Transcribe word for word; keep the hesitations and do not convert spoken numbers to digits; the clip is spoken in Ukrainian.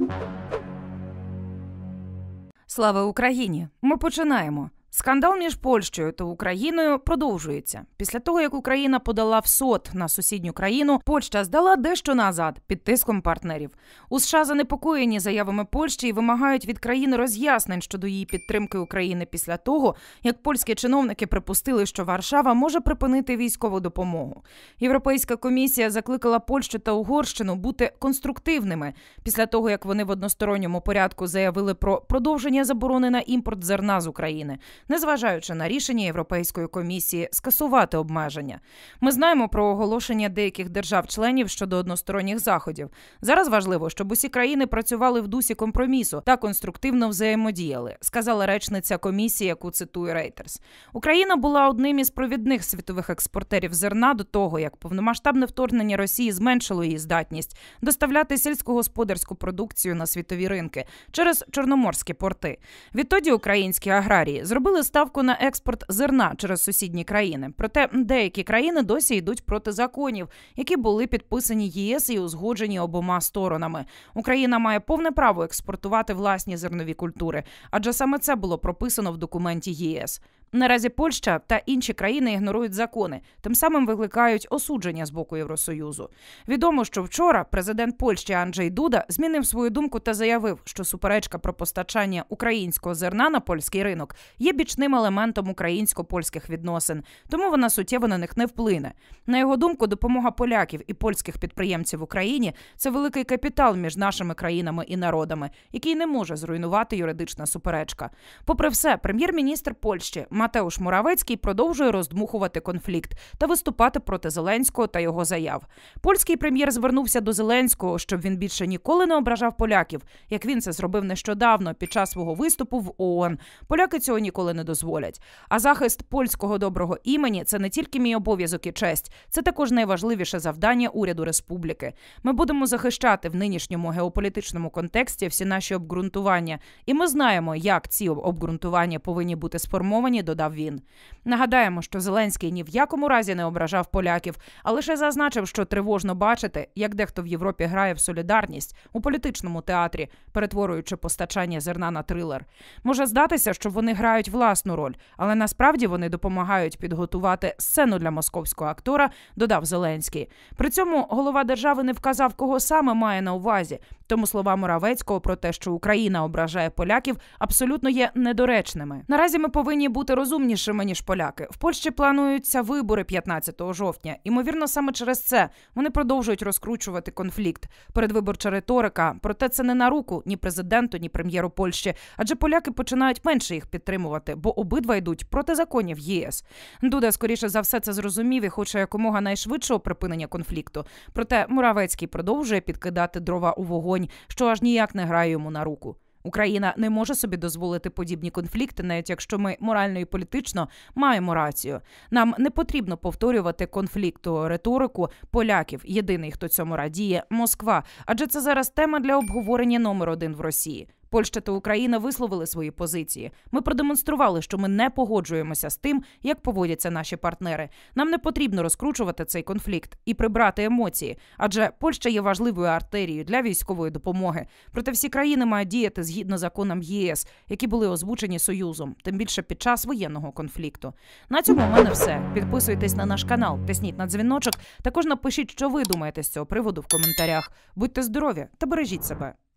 Слава Україні! Ми починаємо. Скандал між Польщею та Україною продовжується. Після того, як Україна подала в суд на сусідню країну, Польща здала дещо назад під тиском партнерів. У США занепокоєні заявами Польщі і вимагають від країни роз'яснень щодо її підтримки України після того, як польські чиновники припустили, що Варшава може припинити військову допомогу. Європейська комісія закликала Польщу та Угорщину бути конструктивними після того, як вони в односторонньому порядку заявили про продовження заборони на імпорт зерна з України, незважаючи на рішення Європейської комісії скасувати обмеження. Ми знаємо про оголошення деяких держав-членів щодо односторонніх заходів. Зараз важливо, щоб усі країни працювали в дусі компромісу та конструктивно взаємодіяли, сказала речниця комісії, яку цитує Reuters. Україна була одним із провідних світових експортерів зерна до того, як повномасштабне вторгнення Росії зменшило її здатність доставляти сільськогосподарську продукцію на світові ринки через чорноморські порти. Відтоді українські аграрії зробили ставку на експорт зерна через сусідні країни. Проте деякі країни досі йдуть проти законів, які були підписані ЄС і узгоджені обома сторонами. Україна має повне право експортувати власні зернові культури, адже саме це було прописано в документі ЄС. Наразі Польща та інші країни ігнорують закони, тим самим викликають осудження з боку Євросоюзу. Відомо, що вчора президент Польщі Анджей Дуда змінив свою думку та заявив, що суперечка про постачання українського зерна на польський ринок є бічним елементом українсько-польських відносин, тому вона суттєво на них не вплине. На його думку, допомога поляків і польських підприємців Україні – це великий капітал між нашими країнами і народами, який не може зруйнувати юридична суперечка. Попри все, прем'єр-міністр Польщі Матеуш Моравецький продовжує роздмухувати конфлікт та виступати проти Зеленського та його заяв. Польський прем'єр звернувся до Зеленського, щоб він більше ніколи не ображав поляків, як він це зробив нещодавно під час свого виступу в ООН. Поляки цього ніколи не дозволять. А захист польського доброго імені – це не тільки мій обов'язок і честь, це також найважливіше завдання уряду республіки. Ми будемо захищати в нинішньому геополітичному контексті всі наші обґрунтування, і ми знаємо, як ці обґрунтування повинні бути сформовані, додав він. Нагадаємо, що Зеленський ні в якому разі не ображав поляків, а лише зазначив, що тривожно бачити, як дехто в Європі грає в солідарність у політичному театрі, перетворюючи постачання зерна на трилер. Може здатися, що вони грають власну роль, але насправді вони допомагають підготувати сцену для московського актора, додав Зеленський. При цьому голова держави не вказав, кого саме має на увазі, тому слова Моравецького про те, що Україна ображає поляків, абсолютно є недоречними. Наразі ми повинні бути розумнішими, ніж поляки. В Польщі плануються вибори п'ятнадцятого жовтня. Імовірно, саме через це вони продовжують розкручувати конфлікт. Передвиборча риторика. Проте це не на руку ні президенту, ні прем'єру Польщі, адже поляки починають менше їх підтримувати, бо обидва йдуть проти законів ЄС. Дуда, скоріше за все, це зрозумів і хоче якомога найшвидшого припинення конфлікту. Проте Моравецький продовжує підкидати дрова у вогонь, що аж ніяк не грає йому на руку. Україна не може собі дозволити подібні конфлікти, навіть якщо ми морально і політично маємо рацію. Нам не потрібно повторювати конфлікту риторику поляків. Єдиний, хто цьому радіє – Москва. Адже це зараз тема для обговорення номер один в Росії. Польща та Україна висловили свої позиції. Ми продемонстрували, що ми не погоджуємося з тим, як поводяться наші партнери. Нам не потрібно розкручувати цей конфлікт і прибрати емоції, адже Польща є важливою артерією для військової допомоги. Проте всі країни мають діяти згідно законам ЄС, які були озвучені Союзом, тим більше під час воєнного конфлікту. На цьому в мене все. Підписуйтесь на наш канал, тисніть на дзвіночок. Також напишіть, що ви думаєте з цього приводу в коментарях. Будьте здорові та бережіть себе.